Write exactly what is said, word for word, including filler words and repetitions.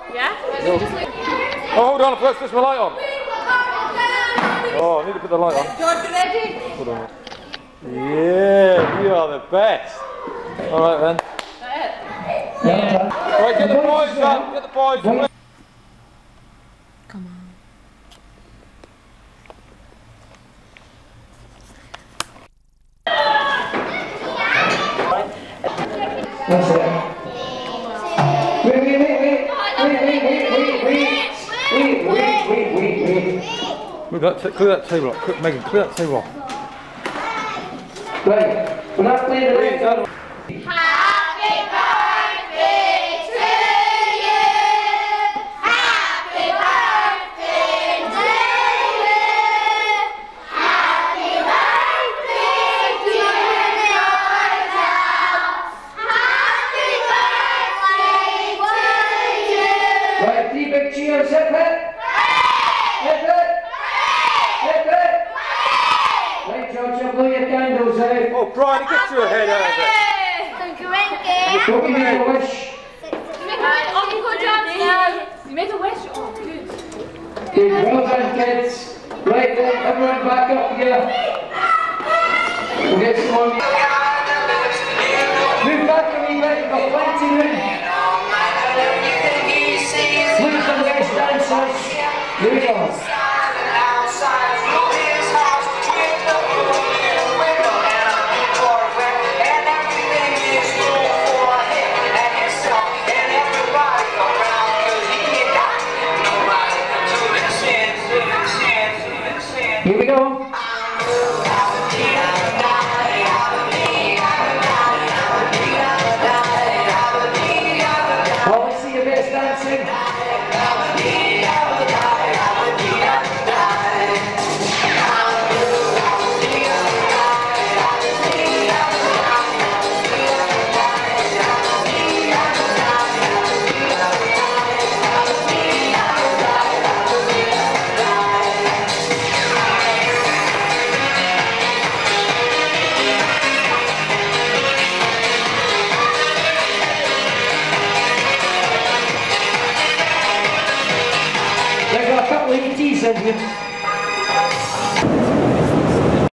Yeah? No. Oh, hold on, I've got to switch my light on. Oh, I need to put the light on. George, ready? Hold on. Yeah, you are the best. Alright then. Yeah. Right, get the boys up, get the boys up. Come on. That's it. Wait, wait, wait, wait. Wait, wait, wait, wait, wait. Wait, wait, wait, wait, wait. Move that, clear that table off. Quick, Megan, clear that table off. Right, we're not playing the Please, record. Happy birthday to you. Happy birthday to you. Happy birthday to yourself. Happy birthday to you. Right, three big cheers, hip hip. Hip hip. Hip hip. Right, George, blow your candles out. Oh, Brian, get your head out of it. Don't you make a wish? Uncle John, you made a wish. Oh, good. Good, well done, kids. Right then, everyone back up here. We'll get some more. Move back a wee bit, we've got plenty of room. Please the best dancers. Here we go. Here we go. Well, let's see your best dancing. They've got a couple of E Ts in here.